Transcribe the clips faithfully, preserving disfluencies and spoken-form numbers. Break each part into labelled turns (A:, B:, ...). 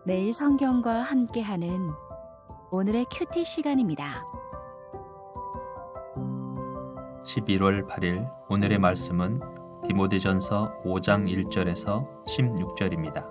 A: 매일 성경과 함께하는 오늘의 큐티 시간입니다.
B: 십일월 팔일 오늘의 말씀은 디모데전서 오 장 일 절에서 십육 절입니다.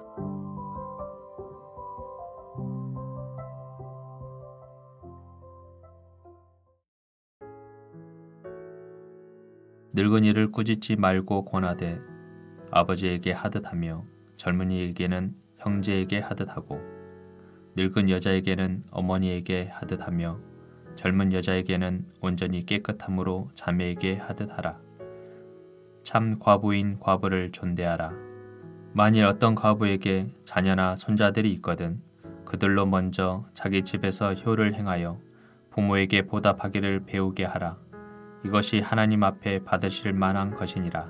B: 늙은이를 꾸짖지 말고 권하되 아버지에게 하듯하며 젊은이에게는 형제에게 하듯하고 늙은 여자에게는 어머니에게 하듯하며 젊은 여자에게는 온전히 깨끗함으로 자매에게 하듯하라. 참 과부인 과부를 존대하라. 만일 어떤 과부에게 자녀나 손자들이 있거든 그들로 먼저 자기 집에서 효를 행하여 부모에게 보답하기를 배우게 하라. 이것이 하나님 앞에 받으실 만한 것이니라.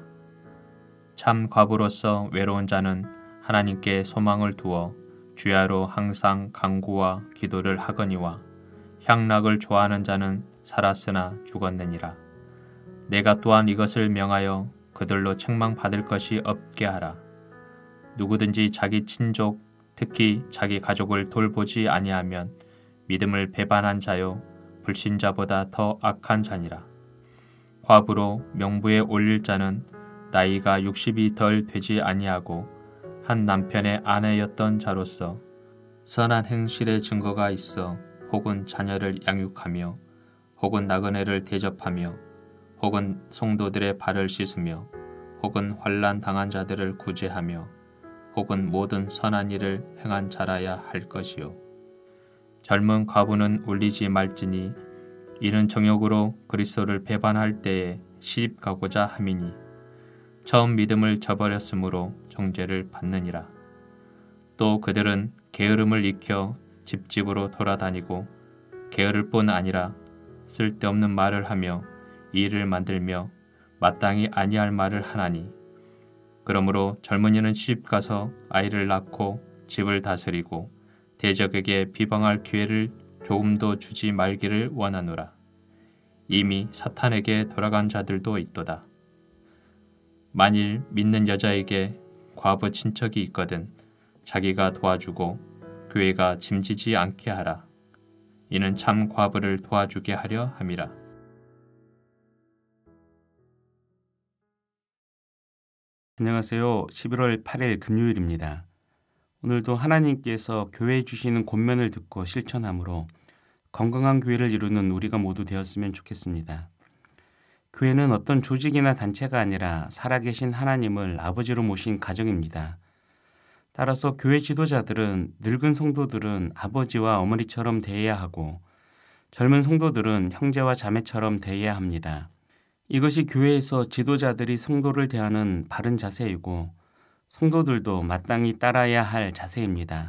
B: 참 과부로서 외로운 자는 하나님께 소망을 두어 주야로 항상 간구와 기도를 하거니와 향락을 좋아하는 자는 살았으나 죽었느니라. 내가 또한 이것을 명하여 그들로 책망받을 것이 없게 하라. 누구든지 자기 친족, 특히 자기 가족을 돌보지 아니하면 믿음을 배반한 자요 불신자보다 더 악한 자니라. 과부로 명부에 올릴 자는 나이가 육십이 덜 되지 아니하고 한 남편의 아내였던 자로서 선한 행실의 증거가 있어 혹은 자녀를 양육하며 혹은 나그네를 대접하며 혹은 성도들의 발을 씻으며 혹은 환난 당한 자들을 구제하며 혹은 모든 선한 일을 행한 자라야 할 것이요. 젊은 과부는 울리지 말지니 이는 정욕으로 그리스도를 배반할 때에 시집 가고자 함이니 처음 믿음을 저버렸으므로 정죄를 받느니라. 또 그들은 게으름을 익혀 집집으로 돌아다니고 게으를 뿐 아니라 쓸데없는 말을 하며 일을 만들며 마땅히 아니할 말을 하나니 그러므로 젊은이는 시집가서 아이를 낳고 집을 다스리고 대적에게 비방할 기회를 조금도 주지 말기를 원하노라. 이미 사탄에게 돌아간 자들도 있도다. 만일 믿는 여자에게 과부 친척이 있거든 자기가 도와주고 교회가 짐지지 않게 하라. 이는 참 과부를 도와주게 하려 함이라.
C: 안녕하세요. 십일월 팔일 금요일입니다. 오늘도 하나님께서 교회에 주시는 권면을 듣고 실천함으로 건강한 교회를 이루는 우리가 모두 되었으면 좋겠습니다. 교회는 어떤 조직이나 단체가 아니라 살아계신 하나님을 아버지로 모신 가정입니다. 따라서 교회 지도자들은 늙은 성도들은 아버지와 어머니처럼 대해야 하고 젊은 성도들은 형제와 자매처럼 대해야 합니다. 이것이 교회에서 지도자들이 성도를 대하는 바른 자세이고 성도들도 마땅히 따라야 할 자세입니다.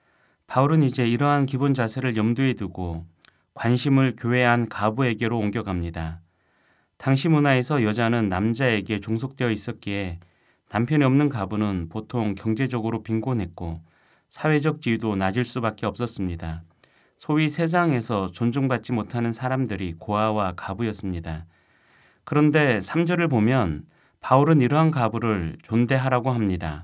C: 바울은 이제 이러한 기본 자세를 염두에 두고 관심을 교회 안 가부에게로 옮겨갑니다. 당시 문화에서 여자는 남자에게 종속되어 있었기에 남편이 없는 가부는 보통 경제적으로 빈곤했고 사회적 지위도 낮을 수밖에 없었습니다. 소위 세상에서 존중받지 못하는 사람들이 고아와 가부였습니다. 그런데 삼 절을 보면 바울은 이러한 가부를 존대하라고 합니다.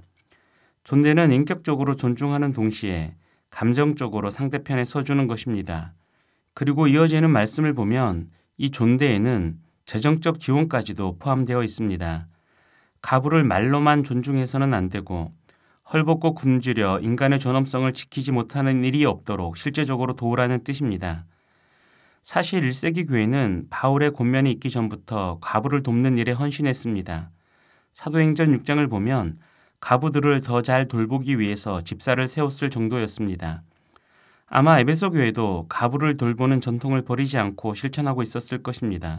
C: 존대는 인격적으로 존중하는 동시에 감정적으로 상대편에 서주는 것입니다. 그리고 이어지는 말씀을 보면 이 존대에는 재정적 지원까지도 포함되어 있습니다. 가부를 말로만 존중해서는 안 되고 헐벗고 굶주려 인간의 존엄성을 지키지 못하는 일이 없도록 실제적으로 도우라는 뜻입니다. 사실 일 세기 교회는 바울의 권면이 있기 전부터 가부를 돕는 일에 헌신했습니다. 사도행전 육 장을 보면 가부들을 더 잘 돌보기 위해서 집사를 세웠을 정도였습니다. 아마 에베소 교회도 가부를 돌보는 전통을 버리지 않고 실천하고 있었을 것입니다.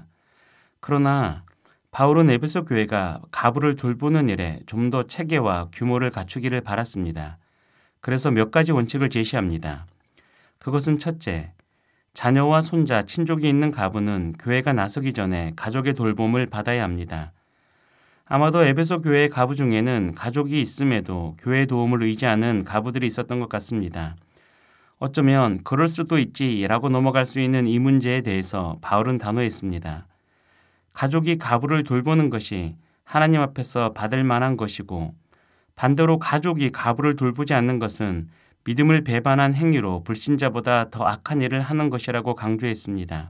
C: 그러나 바울은 에베소 교회가 가부를 돌보는 일에 좀 더 체계와 규모를 갖추기를 바랐습니다. 그래서 몇 가지 원칙을 제시합니다. 그것은 첫째, 자녀와 손자, 친족이 있는 가부는 교회가 나서기 전에 가족의 돌봄을 받아야 합니다. 아마도 에베소 교회의 가부 중에는 가족이 있음에도 교회의 도움을 의지하는 가부들이 있었던 것 같습니다. 어쩌면 그럴 수도 있지라고 넘어갈 수 있는 이 문제에 대해서 바울은 단호했습니다. 가족이 가부를 돌보는 것이 하나님 앞에서 받을 만한 것이고 반대로 가족이 가부를 돌보지 않는 것은 믿음을 배반한 행위로 불신자보다 더 악한 일을 하는 것이라고 강조했습니다.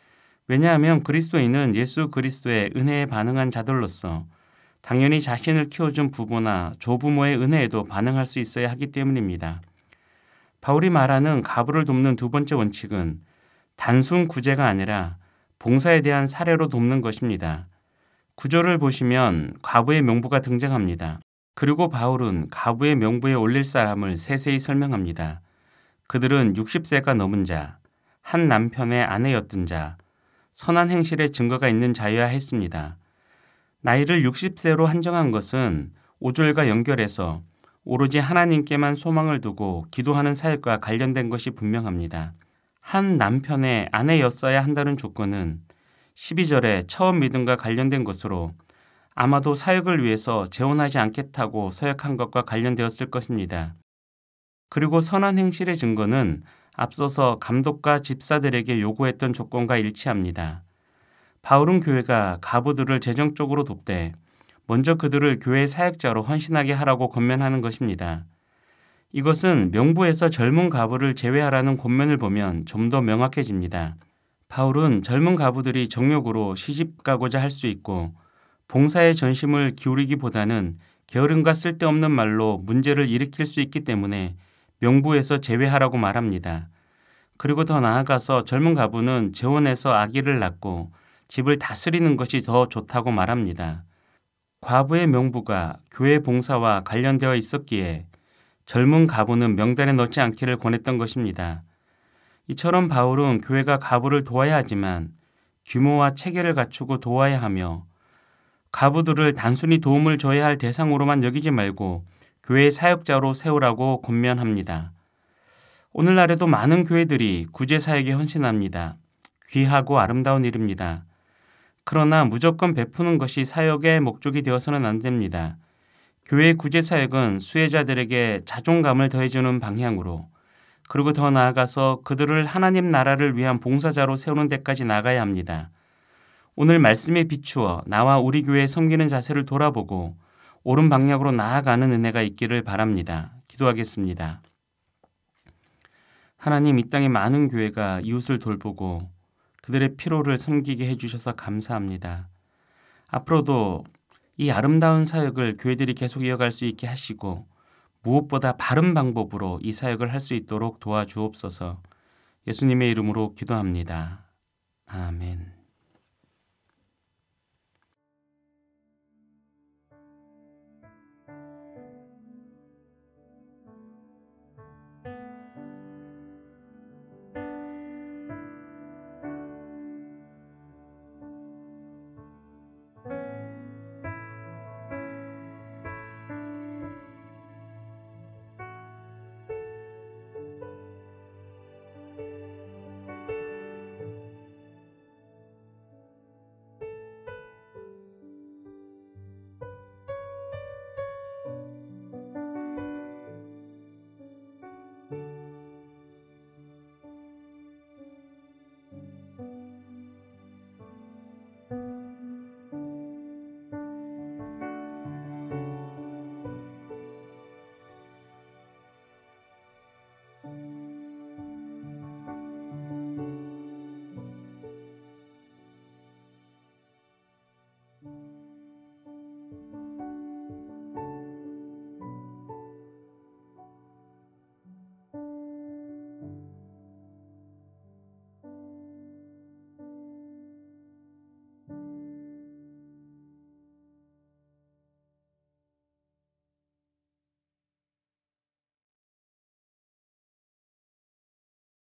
C: 왜냐하면 그리스도인은 예수 그리스도의 은혜에 반응한 자들로서 당연히 자신을 키워준 부모나 조부모의 은혜에도 반응할 수 있어야 하기 때문입니다. 바울이 말하는 과부를 돕는 두 번째 원칙은 단순 구제가 아니라 봉사에 대한 사례로 돕는 것입니다. 구절을 보시면 과부의 명부가 등장합니다. 그리고 바울은 과부의 명부에 올릴 사람을 세세히 설명합니다. 그들은 육십 세가 넘은 자, 한 남편의 아내였던 자, 선한 행실의 증거가 있는 자여야 했습니다. 나이를 육십 세로 한정한 것은 오절과 연결해서 오로지 하나님께만 소망을 두고 기도하는 사역과 관련된 것이 분명합니다. 한 남편의 아내였어야 한다는 조건은 십이 절에 처음 믿음과 관련된 것으로 아마도 사역을 위해서 재혼하지 않겠다고 서약한 것과 관련되었을 것입니다. 그리고 선한 행실의 증거는 앞서서 감독과 집사들에게 요구했던 조건과 일치합니다. 바울은 교회가 과부들을 재정적으로 돕되 먼저 그들을 교회 사역자로 헌신하게 하라고 권면하는 것입니다. 이것은 명부에서 젊은 과부를 제외하라는 권면을 보면 좀 더 명확해집니다. 바울은 젊은 과부들이 정욕으로 시집가고자 할 수 있고 봉사의 전심을 기울이기보다는 게으름과 쓸데없는 말로 문제를 일으킬 수 있기 때문에 명부에서 제외하라고 말합니다. 그리고 더 나아가서 젊은 과부는 재혼해서 아기를 낳고 집을 다스리는 것이 더 좋다고 말합니다. 과부의 명부가 교회 봉사와 관련되어 있었기에 젊은 과부는 명단에 넣지 않기를 권했던 것입니다. 이처럼 바울은 교회가 과부를 도와야 하지만 규모와 체계를 갖추고 도와야 하며 과부들을 단순히 도움을 줘야 할 대상으로만 여기지 말고 교회의 사역자로 세우라고 권면합니다. 오늘날에도 많은 교회들이 구제 사역에 헌신합니다. 귀하고 아름다운 일입니다. 그러나 무조건 베푸는 것이 사역의 목적이 되어서는 안 됩니다. 교회 구제 사역은 수혜자들에게 자존감을 더해주는 방향으로 그리고 더 나아가서 그들을 하나님 나라를 위한 봉사자로 세우는 데까지 나가야 합니다. 오늘 말씀에 비추어 나와 우리 교회에 섬기는 자세를 돌아보고 옳은 방향으로 나아가는 은혜가 있기를 바랍니다. 기도하겠습니다. 하나님, 이 땅의 많은 교회가 이웃을 돌보고 그들의 필요를 섬기게 해주셔서 감사합니다. 앞으로도 이 아름다운 사역을 교회들이 계속 이어갈 수 있게 하시고 무엇보다 바른 방법으로 이 사역을 할 수 있도록 도와주옵소서. 예수님의 이름으로 기도합니다. 아멘.